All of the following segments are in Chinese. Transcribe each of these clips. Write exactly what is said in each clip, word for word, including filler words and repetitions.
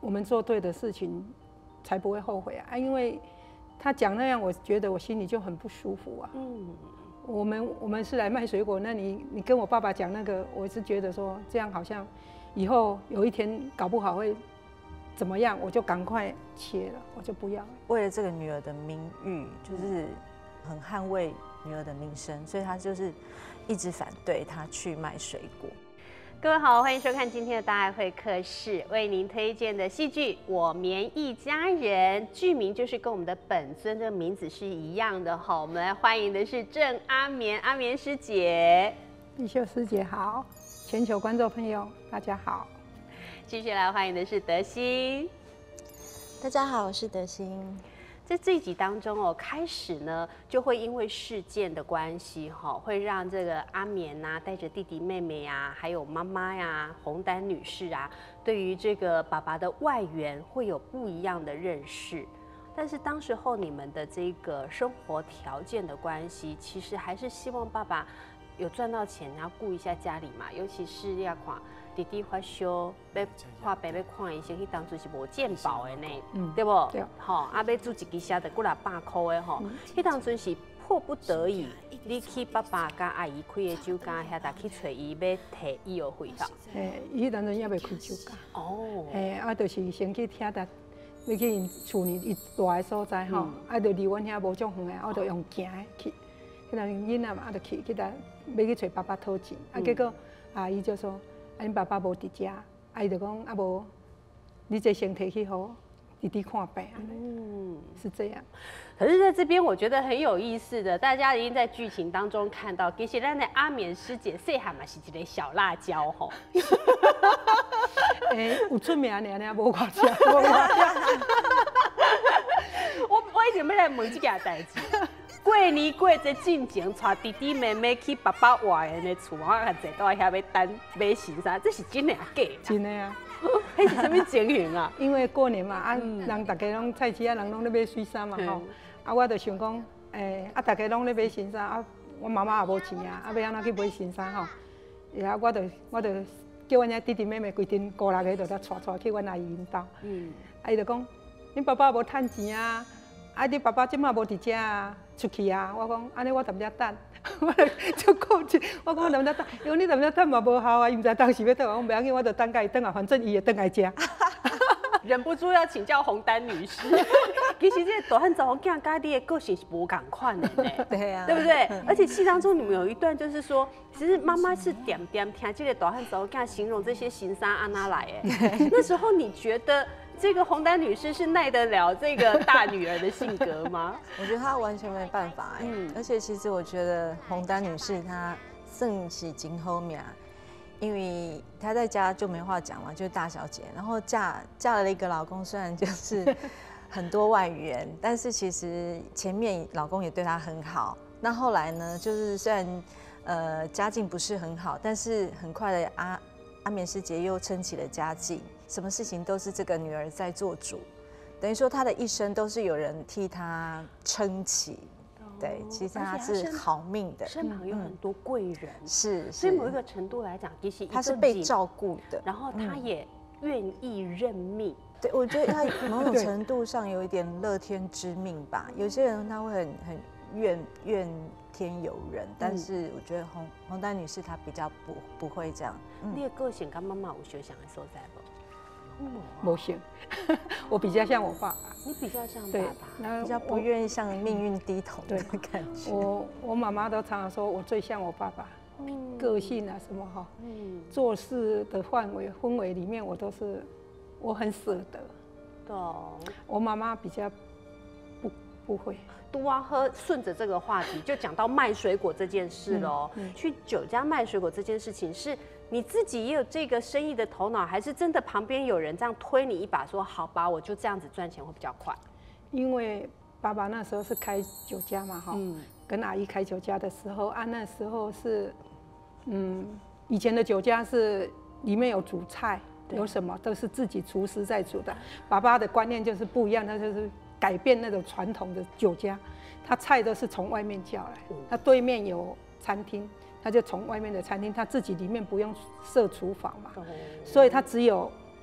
我们做对的事情，才不会后悔啊！因为他讲那样，我觉得我心里就很不舒服啊。嗯，我们我们是来卖水果，那你你跟我爸爸讲那个，我是觉得说这样好像以后有一天搞不好会怎么样，我就赶快切了，我就不要了。 为了这个女儿的名誉，就是很捍卫女儿的名声，所以他就是一直反对她去卖水果。 各位好，欢迎收看今天的大爱会客室，为您推荐的戏剧《我绵一家人》，剧名就是跟我们的本尊这个名字是一样的哈。我们来欢迎的是郑阿绵，阿绵师姐。 丽秀师姐好，全球观众朋友大家好。 继续来欢迎的是德心。 大家好，我是德心。 在这一集当中哦，开始呢就会因为事件的关系哈，会让这个阿绵呐、啊、带着弟弟妹妹呀、啊，还有妈妈呀、红丹女士啊，对于这个爸爸的外援会有不一样的认识。但是当时候你们的这个生活条件的关系，其实还是希望爸爸有赚到钱，然后顾一下家里嘛，尤其是要看弟弟发烧，要看病要看医生，迄当初是无健保的呢，嗯、对不？对。吼，啊，要住一支车得几六百块的吼，迄当初是迫不得已，你去爸爸甲阿姨开的酒家遐搭去找伊要摕医药费啦。 嘿，伊迄当阵还袂开酒家。 哦。 嘿，啊，就是先去遐搭，要去因厝呢伊大的所在吼，啊，就离阮遐无种远的，我就用行的去。迄当囡仔嘛，啊，就去去搭要去找爸爸讨钱，啊，结果阿姨就说。啊，恁爸爸无伫遮，啊，伊就讲啊无，你这先摕去互弟弟看病，嗯，是这样。 可是在这边，我觉得很有意思的，大家已经在剧情当中看到，其实咱的阿绵师姐细汉嘛是一个小辣椒吼。 诶，有出名尔尔，无偌只，无偌只。 我我一直要来问这件代志。过年过节进前，带弟弟妹妹去爸爸外人的厝，我看坐到遐要等买新衫，这是真的啊假的？ 真的啊！ 迄是什么情形啊？ 因为过年嘛，啊，人大家拢菜市啊，人拢咧买水衫嘛吼，啊，我就想讲，诶，啊，大家拢咧买新衫，啊，我妈妈也无钱啊，啊，要安怎去买新衫吼？然后我就我就叫阮遐弟弟妹妹规定五六个，就甲带带去阮阿姨因兜。嗯。啊，伊就讲，恁爸爸无趁钱啊，啊，你爸爸即马无伫遮啊。出去啊！我讲安尼，我踮遮等，我就顾一，我讲我踮遮等，因为你踮遮等嘛无效啊，伊毋知当时要倒，我讲袂要紧，我就等甲伊倒啊，反正伊会倒来遮。 忍不住要请教红丹女士，其实这个大汉查某囝甲你的个性是无共款的呢， 对啊， 对不对？而且戏当中你们有一段就是说，其实妈妈是点点听这个大汉查某囝形容这些行衫安哪来的，那时候你觉得？这个红丹女士是耐得了这个大女儿的性格吗？ 我觉得她完全没办法哎、嗯，而且其实我觉得红丹女士她算是真好命，因为她在家就没话讲嘛，就是大小姐，然后嫁嫁了一个老公，虽然就是很多外援，但是其实前面老公也对她很好。那后来呢，就是虽然呃家境不是很好，但是很快的阿阿绵师姐又撑起了家计。什么事情都是这个女儿在做主，等于说她的一生都是有人替她撑起。对，其实她是好命的， 身旁有很多贵人， 是， 所以某一个程度来讲，其实她是被照顾的， 然后她也愿意认命。 对，我觉得她某种程度上有一点乐天知命吧。有些人他会很很怨怨天尤人，但是我觉得红红丹女士她比较不不会这样。 你的个性跟妈妈有相像的所在不？ 无像，我比较像我爸爸。 你比较像爸爸， 比较不愿意向命运低头的感觉。 我我妈妈都常常说我最像我爸爸，嗯、个性啊什么哈，嗯、做事的范围氛围里面，我都是我很舍得。 懂。 我妈妈比较不不会。 都啊喝，顺着这个话题就讲到卖水果这件事喽。嗯嗯、去酒家卖水果这件事情是。你自己也有这个生意的头脑，还是真的旁边有人这样推你一把，说好吧，我就这样子赚钱会比较快？ 因为爸爸那时候是开酒家嘛，哈、嗯，跟阿姨开酒家的时候，啊，那时候是，嗯，以前的酒家是里面有煮菜，有什么都是自己厨师在煮的。爸爸的观念就是不一样，他就是改变那种传统的酒家，他菜都是从外面叫来，他对面有餐厅。他就从外面的餐厅，他自己里面不用设厨房嘛，所以他只有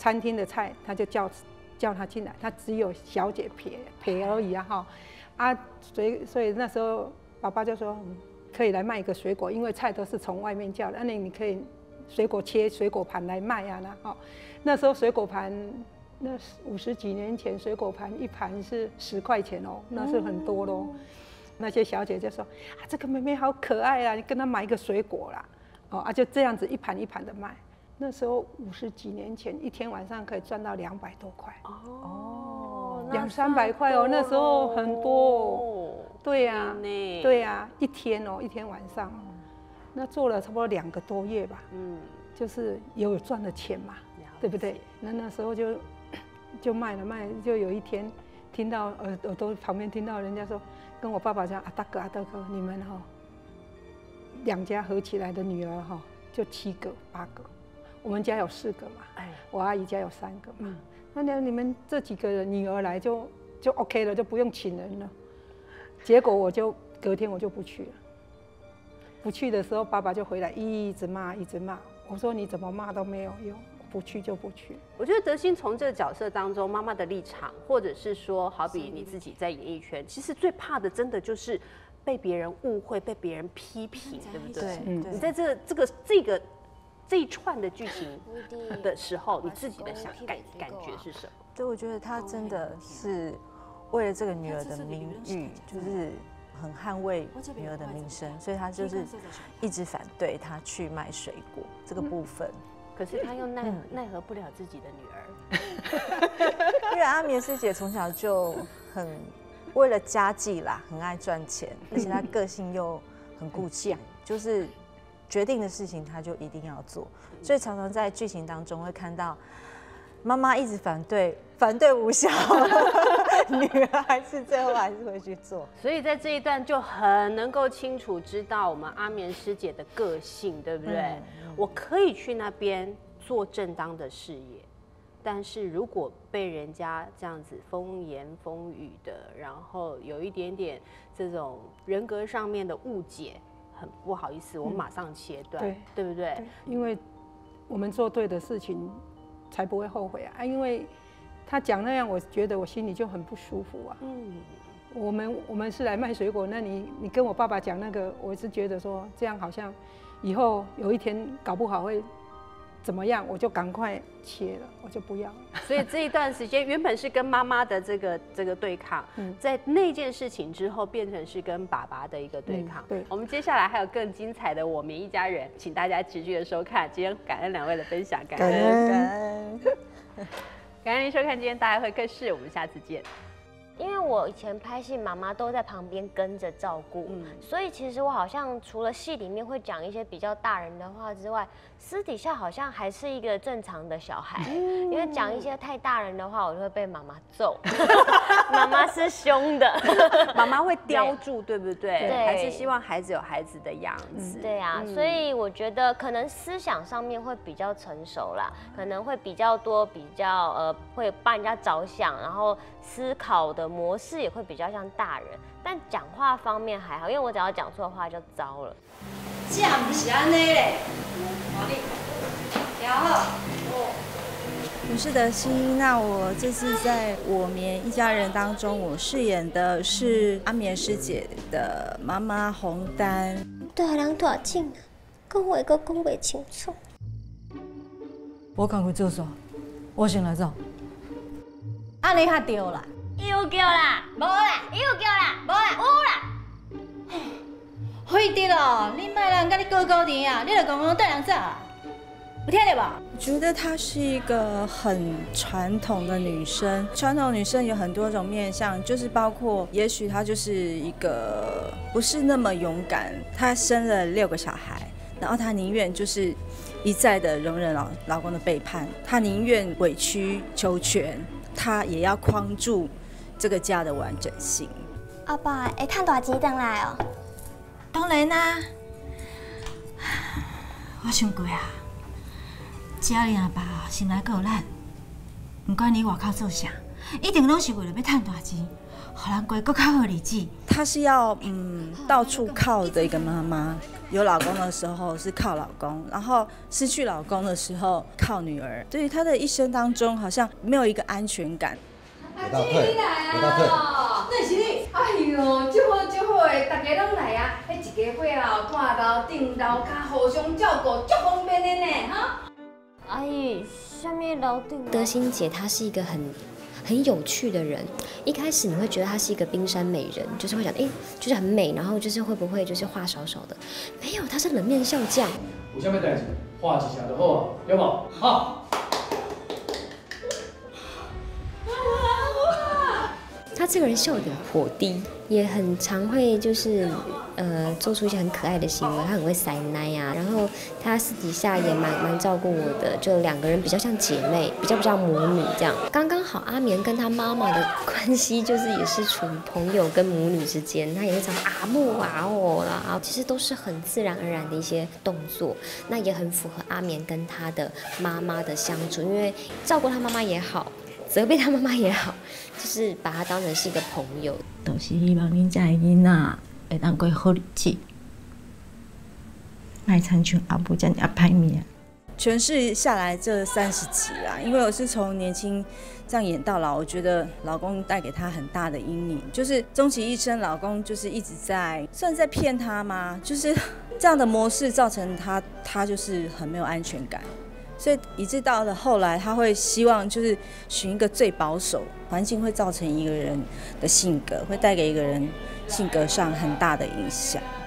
餐厅的菜，他就叫叫他进来，他只有小姐陪陪而已啊哈啊，所以所以那时候爸爸就说、嗯、可以来卖一个水果，因为菜都是从外面叫的，那你可以水果切水果盘来卖啊那哈，那时候水果盘。那五十几年前，水果盘一盘是十块钱哦，那是很多咯。嗯、那些小姐就说：“啊，这个妹妹好可爱啊，你跟她买一个水果啦。”哦啊，就这样子一盘一盘的卖。那时候五十几年前，一天晚上可以赚到两百多块。哦，两三百块哦，那时候很多、哦。对呀、啊，对呀、啊，一天哦，一天晚上，那做了差不多两个多月吧。嗯，就是也有赚了钱嘛，对不对？那那时候就。就卖了卖了，就有一天听到耳耳朵旁边听到人家说，跟我爸爸讲啊大哥啊大哥，你们哈、哦、两家合起来的女儿哈、哦、就七个八个，我们家有四个嘛，哎，我阿姨家有三个嘛，嗯、那你你们这几个女儿来就就 OK 了，就不用请人了。结果我就隔天我就不去了，不去的时候爸爸就回来一直骂一直骂，我说你怎么骂都没有用。不去就不去。 我觉得德心从这个角色当中，妈妈的立场，或者是说，好比你自己在演艺圈，其实最怕的，真的就是被别人误会、被别人批评，对不对？嗯。你在这个这个这个这一串的剧情的时候，你自己的想感感觉是什么？ 对，我觉得他真的是为了这个女儿的名誉，就是很捍卫女儿的名声，所以他就是一直反对她去卖水果这个部分。 可是他又奈、嗯、奈何不了自己的女儿， 因为阿棉师姐从小就很为了家计啦，很爱赚钱，而且她个性又很固执，就是决定的事情她就一定要做，所以常常在剧情当中会看到妈妈一直反对，反对无效，女儿还是最后还是会去做。 所以在这一段就很能够清楚知道我们阿棉师姐的个性，对不对？嗯嗯、我可以去那边做正当的事业，但是如果被人家这样子风言风语的，然后有一点点这种人格上面的误解，很不好意思，我马上切断，嗯、对, 对不对？对， 因为我们做对的事情。才不会后悔啊！因为他讲那样，我觉得我心里就很不舒服啊。嗯，我们我们是来卖水果，那你你跟我爸爸讲那个，我是觉得说这样好像以后有一天搞不好会怎么样，我就赶快切了，我就不要了。 所以这一段时间原本是跟妈妈的这个这个对抗，嗯、在那件事情之后变成是跟爸爸的一个对抗。嗯、对，我们接下来还有更精彩的我们一家人，请大家持续的收看。今天感恩两位的分享，感恩感恩感恩您收看今天大爱会客室，我们下次见。 因为我以前拍戏，妈妈都在旁边跟着照顾，嗯、所以其实我好像除了戏里面会讲一些比较大人的话之外，私底下好像还是一个正常的小孩。嗯、因为讲一些太大人的话，我就会被妈妈揍。妈妈是凶的， 妈妈会叼住，对不对？对，还是希望孩子有孩子的样子。 嗯、对啊，嗯、所以我觉得可能思想上面会比较成熟啦，可能会比较多，比较呃会帮人家着想，然后思考的模式也会比较像大人，但讲话方面还好，因为我只要讲错话就糟了。 这不是安尼嘞，好你调好。 我是德心，那我这次在我棉一家人当中，我饰演的是阿棉师姐的妈妈洪丹。 大人大种啊，讲话阁讲袂清楚。 我赶快做啥？我先来走。 安尼较对啦。 又叫啦，无啦，又叫啦，无啦，有啦。 会得咯，你莫人甲你搞搞甜啊，你就讲讲带人走啦。有听到无？ 我觉得她是一个很传统的女生，传统女生有很多种面向，就是包括，也许她就是一个不是那么勇敢，她生了六个小孩，然后她宁愿就是一再的容忍老老公的背叛，她宁愿委曲求全，她也要框住这个家的完整性。 阿爸会赚大钱回来哦？ 当然啦，我想过啊。家里阿爸心内阁有咱，不管你外口做啥，一定拢是为了要赚大钱。 好难过，更较好日子。 她是要嗯到处靠的一个妈妈，有老公的时候是靠老公，然后失去老公的时候靠女儿，所以她的一生当中好像没有一个安全感。 有倒退，有倒退。 那是你，哎呦，真好真好的，大家拢来啊！迄一家伙啊，看楼顶楼骹互相照顾，足方便的呢，哈。 阿姨，下面楼顶。德心姐她是一个很很有趣的人，一开始你会觉得她是一个冰山美人，就是会想，哎、欸，就是很美，然后就是会不会就是话少少的，没有，她是冷面笑匠。 有啥物代志，话一声就好啊，有无？好。 他这个人笑点颇低，也很常会就是呃做出一些很可爱的行为，他很会塞奶呀，然后他私底下也蛮蛮照顾我的，就两个人比较像姐妹，比较不像母女这样。刚刚好阿棉跟他妈妈的关系就是也是处于朋友跟母女之间，他也会讲阿木啊哦啦，其实都是很自然而然的一些动作，那也很符合阿棉跟他的妈妈的相处，因为照顾他妈妈也好。责备他妈妈也好，就是把他当成是一个朋友。 都是希望恁家的囡仔会当过好日子，莫亲像阿母这样歹命。 诠释下来这三十集啦，因为我是从年轻这样演到老，我觉得老公带给她很大的阴影，就是终其一生，老公就是一直在，算在骗她吗？就是这样的模式造成她，她就是很没有安全感。所以以致到了后来，他会希望就是寻一个最保守环境，会造成一个人的性格，会带给一个人性格上很大的影响。